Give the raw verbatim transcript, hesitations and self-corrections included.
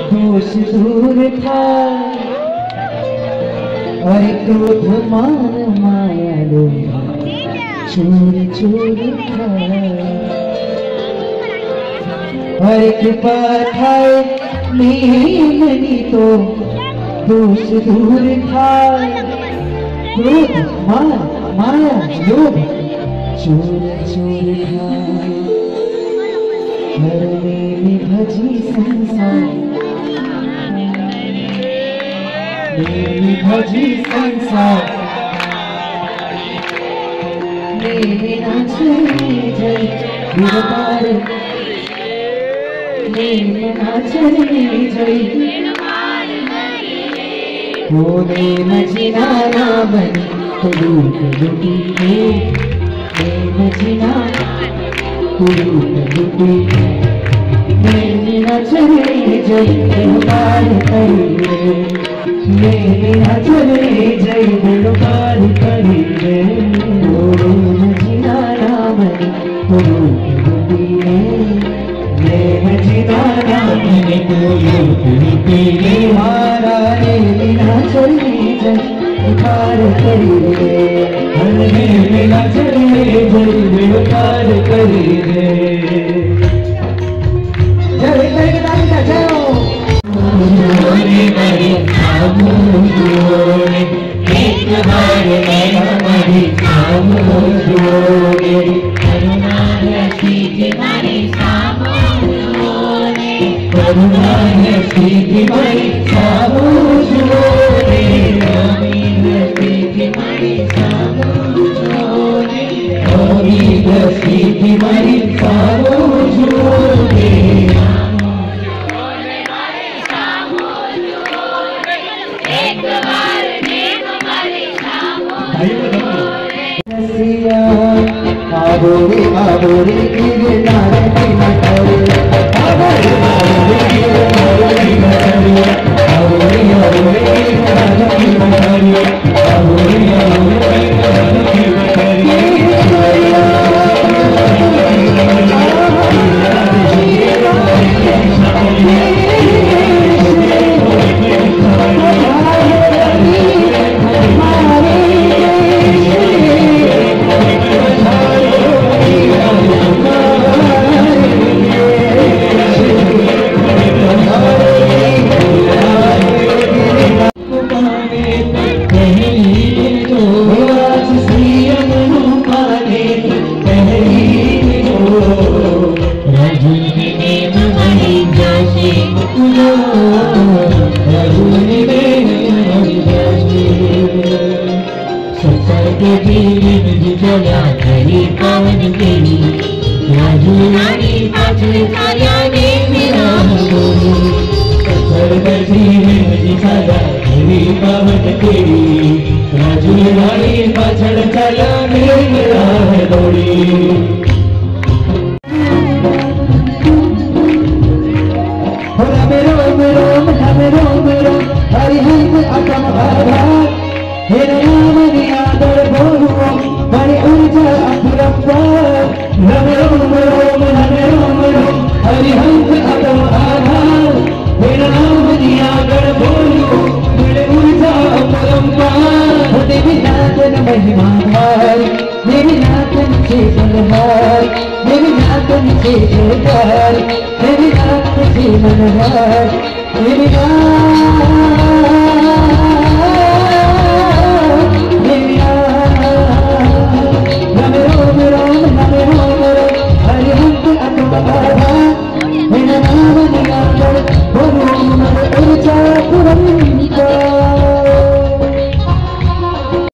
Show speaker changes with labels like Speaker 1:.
Speaker 1: दोष दूर था और क्रोध मान माया लोभ चूर चूर था और कृपा ठाए मनी तो दोष दूर था क्रोध मान माया लोभ चूर चूर था हरने में भजी संसार में भजी संसार में नाचे जय गुरुपार में नाचे जय कोने मजीना ना बनी तुलू लुटी में मजीना तुलू लुटी में नाचे जय गुरुपार करिए मेरे नाचने जय गुरुपार करिए मजीना नाम तुलू लुटी मैं जीना नाम तुलू लुटी मारा मेरे नाचने जय गुरुपार करिए मेरे नाचने जय गुरुपार करिए जय जय जय जय एक बार हमारी करुणा हमारी करुणा हमारी आबोरे आबोरे गिरे नारे की नटोरे आबोरे आबोरे गिरे नारे की नटोरे आबोरे आबोरे गिरे नारे की नटोरे आबोरे आबोरे गिरे नारे की मेरी नाथ से मन है मेरी नाथ